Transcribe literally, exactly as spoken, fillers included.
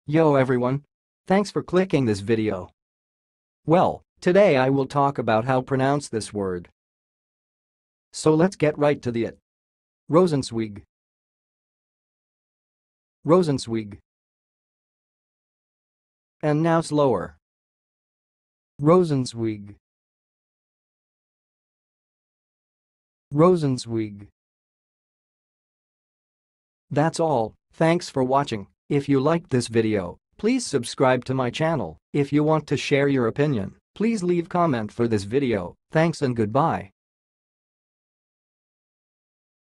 Yo everyone! Thanks for clicking this video. Well, today I will talk about how pronounce this word. So let's get right to the it. Rosenzweig. Rosenzweig. And now slower. Rosenzweig. Rosenzweig. That's all, thanks for watching. If you liked this video, please subscribe to my channel. If you want to share your opinion, please leave comment for this video. Thanks and goodbye.